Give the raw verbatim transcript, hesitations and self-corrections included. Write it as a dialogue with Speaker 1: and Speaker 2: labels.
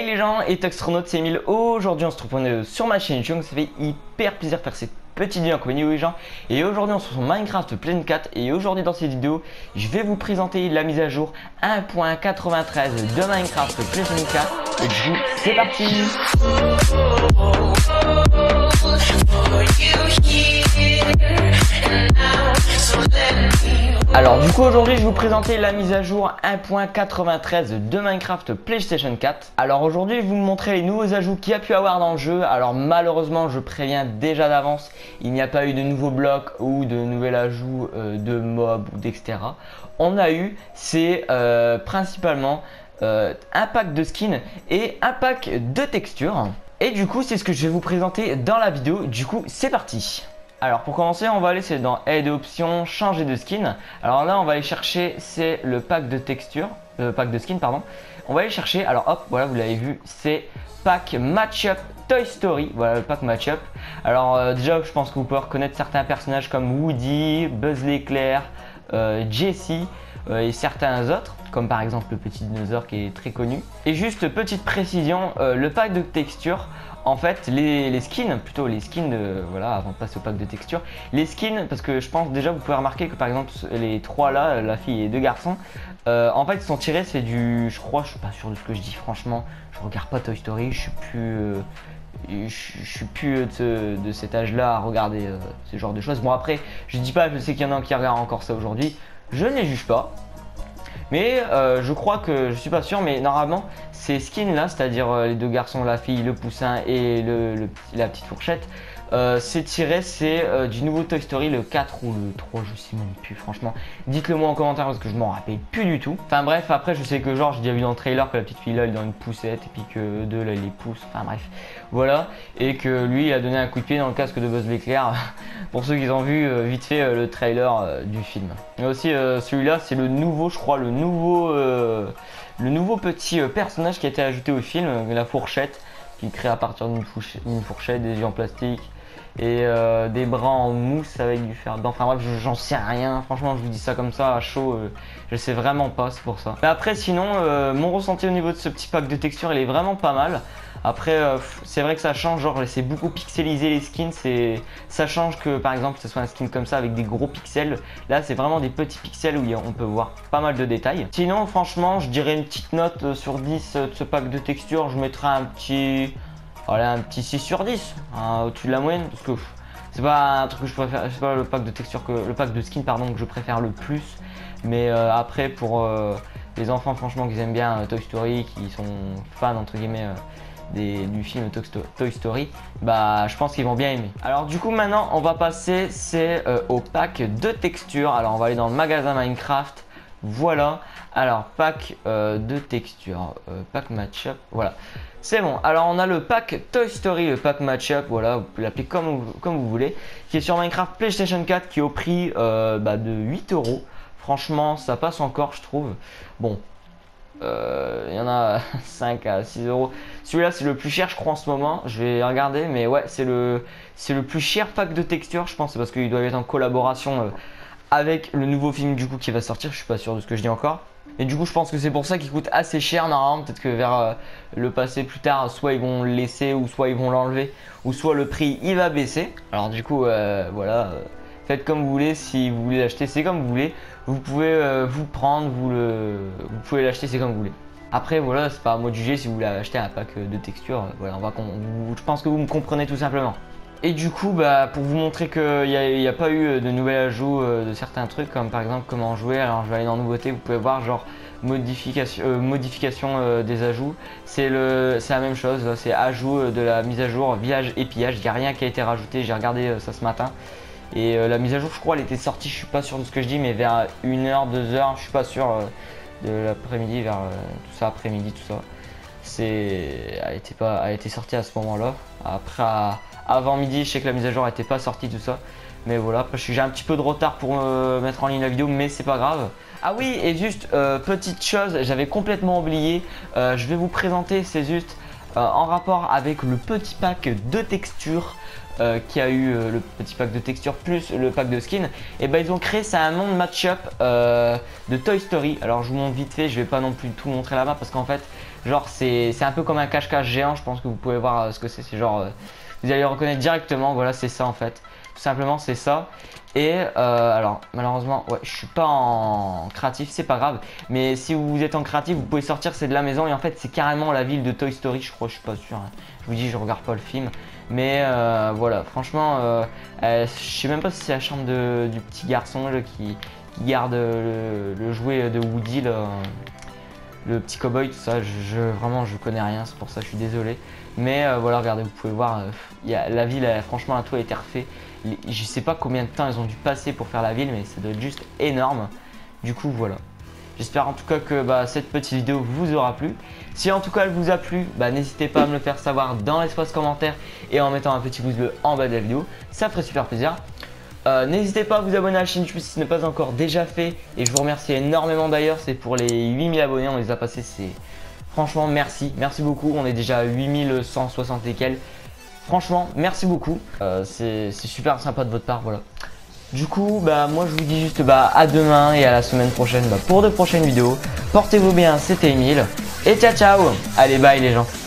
Speaker 1: les gens, et Astronaute, c'est Emile. Aujourd'hui on se retrouve sur ma chaîne YouTube, ça fait hyper plaisir de faire cette petite vidéo en compagnie les gens. Et aujourd'hui on se retrouve sur Minecraft Pleine quatre. Et aujourd'hui dans cette vidéo, je vais vous présenter la mise à jour un point quatre-vingt-treize de Minecraft Pleine quatre. Et du coup, c'est parti. Alors du coup aujourd'hui je vais vous présenter la mise à jour un point quatre-vingt-treize de Minecraft PlayStation quatre. Alors aujourd'hui je vais vous montrer les nouveaux ajouts qu'il y a pu avoir dans le jeu. Alors malheureusement je préviens déjà d'avance, il n'y a pas eu de nouveaux blocs ou de nouvel ajout euh, de mobs ou d'et cetera. On a eu c'est euh, principalement euh, un pack de skins et un pack de textures. Et du coup c'est ce que je vais vous présenter dans la vidéo. Du coup c'est parti. Alors pour commencer on va aller c'est dans aide et options, changer de skin. Alors là on va aller chercher c'est le pack de texture, le pack de skin pardon. On va aller chercher, alors hop voilà vous l'avez vu, c'est pack matchup Toy Story, voilà le pack matchup. Alors euh, déjà je pense que vous pouvez reconnaître certains personnages comme Woody, Buzz l'éclair, euh, Jessie euh, et certains autres, comme par exemple le petit dinosaure qui est très connu. Et juste petite précision, euh, le pack de texture, en fait les, les skins, plutôt les skins de, voilà avant de passer au pack de texture, les skins, parce que je pense déjà vous pouvez remarquer que par exemple les trois là, la fille et les deux garçons, euh, en fait ils sont tirés, c'est du, je crois, je suis pas sûr de ce que je dis franchement, je regarde pas Toy Story, je suis plus... Euh, Je, je suis plus de, ce, de cet âge là à regarder euh, ce genre de choses. Bon après je dis pas, je sais qu'il y en a qui regardent encore ça aujourd'hui, je ne les juge pas, mais euh, je crois que, je suis pas sûr, mais normalement ces skins là, c'est à dire euh, les deux garçons, la fille, le poussin et le, le, la petite fourchette, euh, c'est tiré, c'est euh, du nouveau Toy Story, le quatre ou le trois, je sais même plus franchement. Dites-le moi en commentaire parce que je m'en rappelle plus du tout. Enfin bref, après je sais que genre j'ai déjà vu dans le trailer que la petite fille là elle est dans une poussette et puis que deux là il les pousse, enfin bref. Voilà, et que lui il a donné un coup de pied dans le casque de Buzz l'éclair pour ceux qui ont vu euh, vite fait euh, le trailer euh, du film. Et aussi euh, celui-là c'est le nouveau, je crois, le nouveau, euh, le nouveau petit euh, personnage qui a été ajouté au film, euh, la fourchette, qui crée à partir d'une fourchette, des yeux en plastique et euh, des bras en mousse avec du fer dedans. Enfin bref, j'en sais rien, franchement je vous dis ça comme ça à chaud, euh, je sais vraiment pas, c'est pour ça. Mais après sinon euh, mon ressenti au niveau de ce petit pack de texture il est vraiment pas mal. Après euh, c'est vrai que ça change, genre c'est beaucoup pixelisé les skins, c'est ça change que par exemple ce soit un skin comme ça avec des gros pixels. Là c'est vraiment des petits pixels où on peut voir pas mal de détails. Sinon franchement je dirais une petite note sur dix de ce pack de texture, je mettrais un petit... Voilà, un petit six sur dix, hein, au-dessus de la moyenne, parce que c'est pas un truc que je préfère, c'est pas le pack de texture que le pack de skin pardon que je préfère le plus. Mais euh, après pour euh, les enfants franchement qui aiment bien euh, Toy Story, qui sont fans entre guillemets euh, des, du film Toy Story, bah je pense qu'ils vont bien aimer. Alors du coup maintenant on va passer c'est euh, au pack de texture. Alors on va aller dans le magasin Minecraft. Voilà, alors pack euh, de texture, euh, pack matchup, voilà, c'est bon. Alors on a le pack Toy Story, le pack matchup, voilà, vous pouvez l'appeler comme, comme vous voulez, qui est sur Minecraft PlayStation quatre, qui est au prix euh, bah, de huit euros. Franchement ça passe encore je trouve. Bon, euh, il y en a cinq à six euros. Celui-là c'est le plus cher je crois en ce moment, je vais regarder, mais ouais c'est le, c'est le plus cher pack de texture je pense, c'est parce qu'il doit être en collaboration euh, avec le nouveau film du coup qui va sortir, je suis pas sûr de ce que je dis encore. Et du coup je pense que c'est pour ça qu'il coûte assez cher normalement, peut-être que vers euh, le passé plus tard, soit ils vont le laisser ou soit ils vont l'enlever, ou soit le prix il va baisser. Alors du coup euh, voilà, euh, faites comme vous voulez, si vous voulez l'acheter c'est comme vous voulez. Vous pouvez euh, vous prendre, vous, le, vous pouvez l'acheter c'est comme vous voulez. Après voilà, c'est pas à moi de juger si vous voulez acheter un pack de texture, euh, voilà, on va, on, je pense que vous me comprenez tout simplement. Et du coup, bah, pour vous montrer qu'il n'y a, a pas eu de nouvel ajout euh, de certains trucs, comme par exemple comment jouer, alors je vais aller dans nouveautés, vous pouvez voir genre modification, euh, modification euh, des ajouts. C'est la même chose, c'est ajout de la mise à jour, village et pillage, il n'y a rien qui a été rajouté, j'ai regardé euh, ça ce matin. Et euh, la mise à jour, je crois, elle était sortie, je suis pas sûr de ce que je dis, mais vers une heure, deux heures, je suis pas sûr euh, de l'après-midi, vers euh, tout ça, après-midi, tout ça. C'est, elle était pas, elle était sortie à ce moment-là. Après, à, avant midi, je sais que la mise à jour n'était pas sortie, tout ça. Mais voilà, après j'ai un petit peu de retard pour me mettre en ligne la vidéo, mais c'est pas grave. Ah oui, et juste euh, petite chose, j'avais complètement oublié. Euh, je vais vous présenter, c'est juste euh, en rapport avec le petit pack de textures. Euh, qui a eu euh, le petit pack de texture plus le pack de skin, et ben ils ont créé ça un monde match-up euh, de Toy Story. Alors je vous montre vite fait, je vais pas non plus tout montrer là-bas parce qu'en fait Genre c'est un peu comme un cache-cache géant. Je pense que vous pouvez voir euh, ce que c'est. C'est genre euh, vous allez le reconnaître directement. Voilà, c'est ça en fait. Tout simplement c'est ça. Et euh, alors malheureusement ouais, je suis pas en créatif, c'est pas grave. Mais si vous êtes en créatif, vous pouvez sortir, c'est de la maison. Et en fait c'est carrément la ville de Toy Story, je crois, je suis pas sûr, hein. Je vous dis, je regarde pas le film. Mais euh, voilà, franchement euh, euh, je sais même pas si c'est la chambre de, du petit garçon là, qui, qui garde le, le jouet de Woody là, le petit cowboy, tout ça. Je, je, vraiment je connais rien, c'est pour ça je suis désolé. Mais euh, voilà, regardez, vous pouvez voir, euh, y a, la ville, elle, franchement la toit a été refait. Je sais pas combien de temps ils ont dû passer pour faire la ville, mais ça doit être juste énorme. Du coup voilà, j'espère en tout cas que bah, cette petite vidéo vous aura plu. Si en tout cas elle vous a plu, bah, n'hésitez pas à me le faire savoir dans l'espace commentaire et en mettant un petit pouce bleu en bas de la vidéo, ça ferait super plaisir. Euh, n'hésitez pas à vous abonner à la chaîne YouTube si ce n'est pas encore déjà fait. Et je vous remercie énormément d'ailleurs, c'est pour les huit mille abonnés, on les a passés, c'est franchement merci, merci beaucoup. On est déjà à huit mille cent soixante et quelques. Franchement, merci beaucoup. Euh, c'est super sympa de votre part, voilà. Du coup, bah moi je vous dis juste bah à demain et à la semaine prochaine bah, pour de prochaines vidéos. Portez-vous bien, c'était Emile et ciao ciao. Allez, bye les gens.